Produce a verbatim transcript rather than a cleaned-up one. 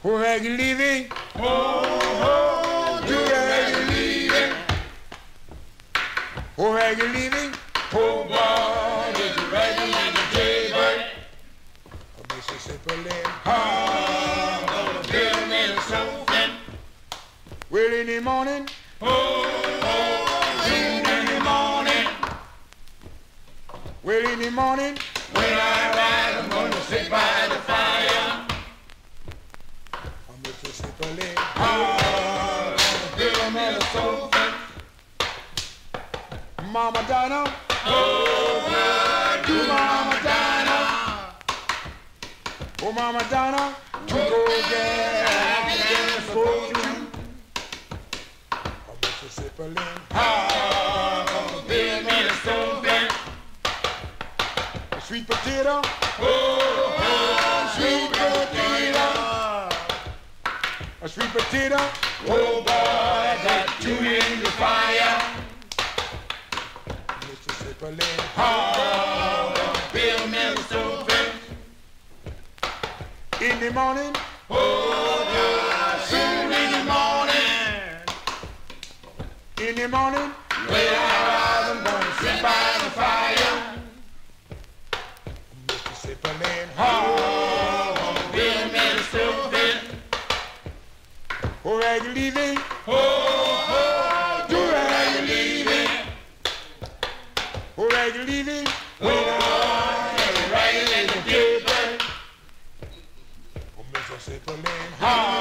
Where you leaving? Oh, oh, do Where you leaving? Where you leaving? Oh, boy, is it raining in the jailbird? Oh, Mississippi land. Oh, gonna build me a sofa. Well, in the morning. Oh, oh, soon in the morning. Well, in the morning. When I rise, I'm gonna sit by the fire. Oh, Mississippi land. Oh, gonna build me a sofa. Mama Dinah. Oh, God, do Mama Dinah. Oh, Mama Dinah. To go get a fortune. Oh, Mississippi land. Oh, gonna build me a sofa. A sweet potato. Oh, oh, sweet potato. A sweet potato. Oh, boy, got two in the fire. Mississippi land. Oh, gonna build me a sofa. In the morning. Oh, God, soon in the morning. In the morning. When I rise, I'm gonna sit by the fire. Mississippi land. Oh, gonna build me a sofa. Where you leaving? Oh, oh, do I leaving? Where you leaving? Oh, oh, right in the paper. Oh, Mississippi land. Oh,